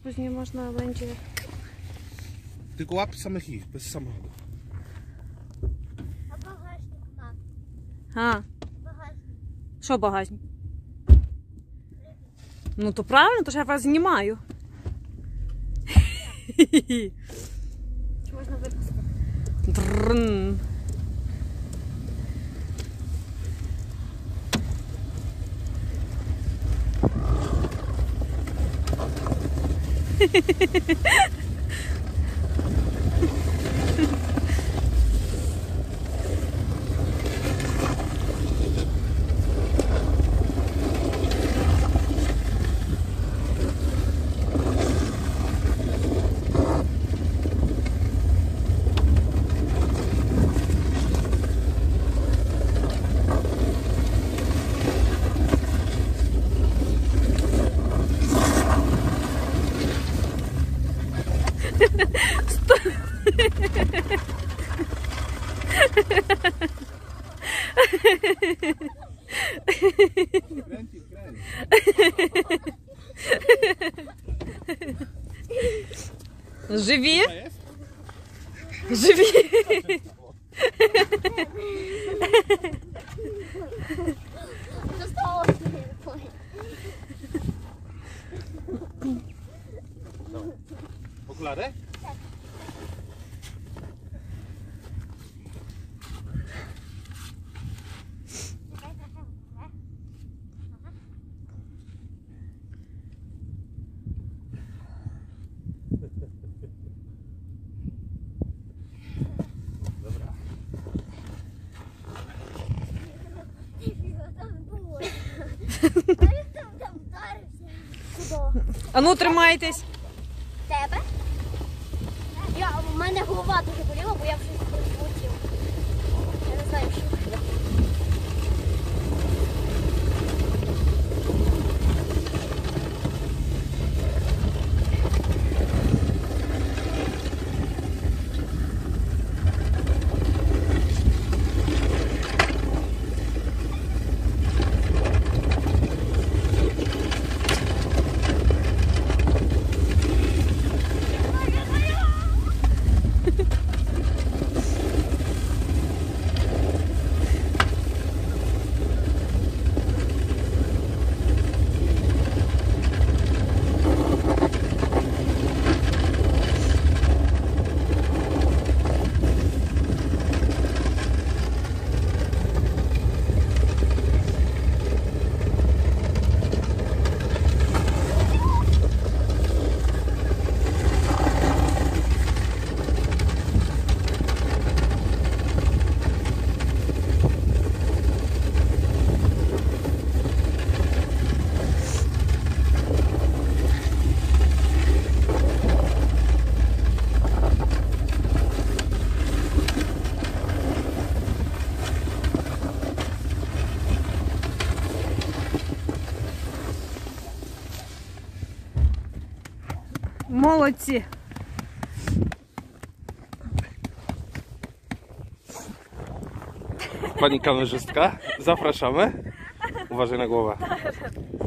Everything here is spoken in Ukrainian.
później można będzie... Tylko łap samych ich, bez samochodu. А багажник, мам. А, Багажник. що багажник? Ну то правильно, то ж я вас знімаю. Чи можна випустити? Дрррн. Kręci, kręci. Живі? To jest? Живі? Zostało. Okulary? Dobra. Там було. Там вдарився. Куди? А ну тримайтесь. Тебе? У мене голова дуже боліла, бо я вже влетів. Я не знаю, що. Молодці. Pani kamerzystka, zapraszamy. Uważaj na głowę.